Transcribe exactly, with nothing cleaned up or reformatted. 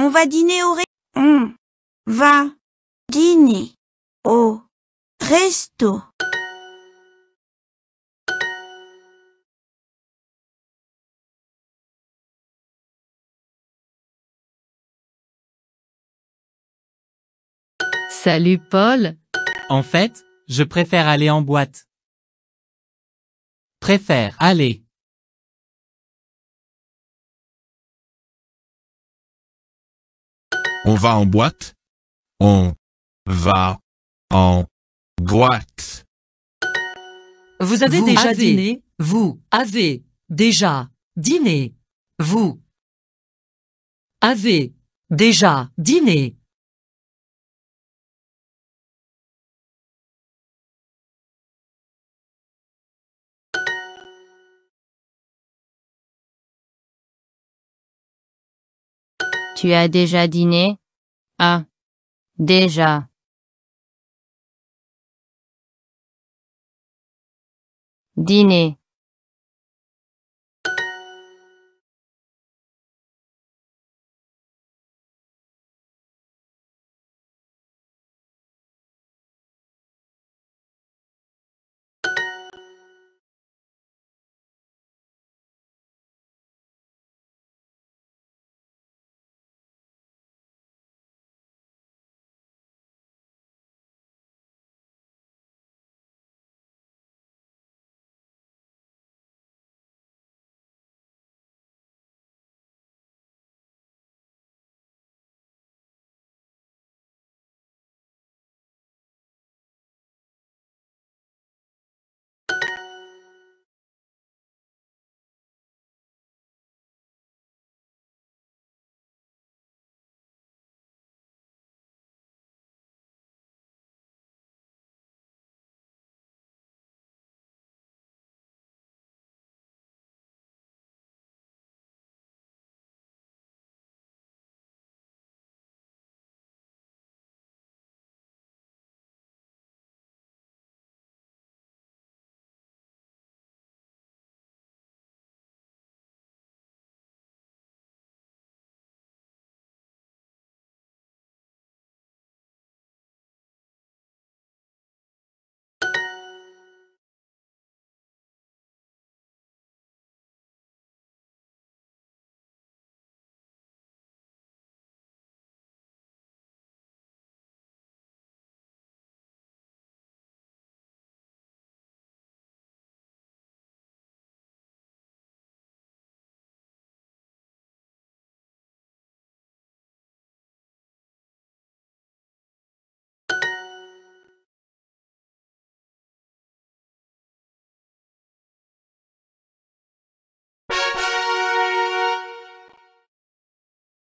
On va dîner au ré... On va dîner au resto. Salut Paul. En fait, je préfère aller en boîte. Préfère aller. On va en boîte? On va en boîte. Vous avez Vous déjà avez. dîné? Vous avez déjà dîné? Vous avez déjà dîné? Tu as déjà dîné? Ah, déjà. Dîner.